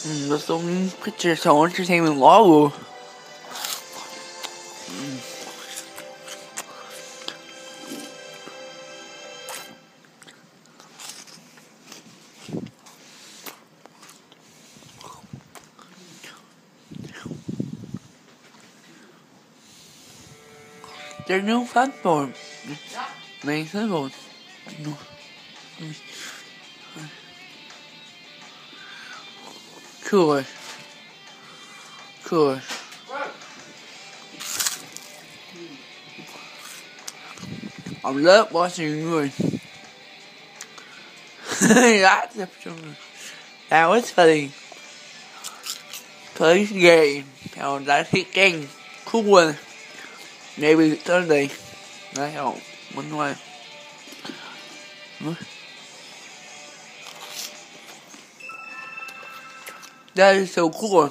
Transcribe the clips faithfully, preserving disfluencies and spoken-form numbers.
Mm, there's so many pictures so entertainment level. Mm. There's no platform. Main platform. No. Cool. Cool. I love watching you. That's a That was funny. Play the game. Now that's the game. Cool one. Maybe Thursday. I don't. One way. That is so cool.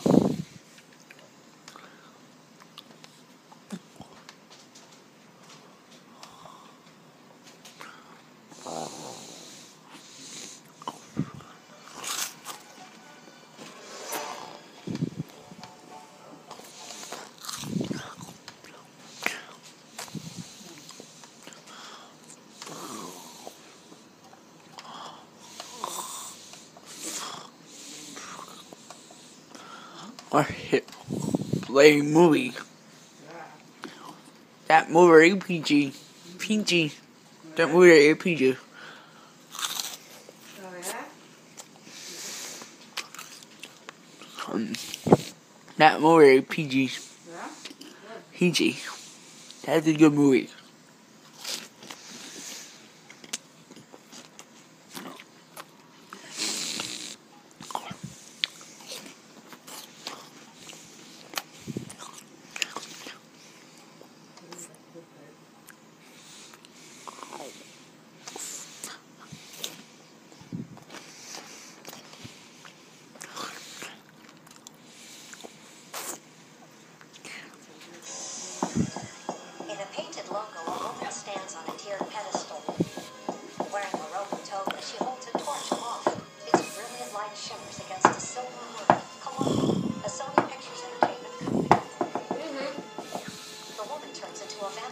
Or hit play movie. That movie A P G. P G. That movie A P G. Um, that movie P G. P G. That's a good movie.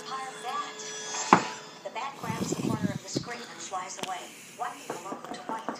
The bat grabs the corner of the screen and flies away. Wiping the logo to white.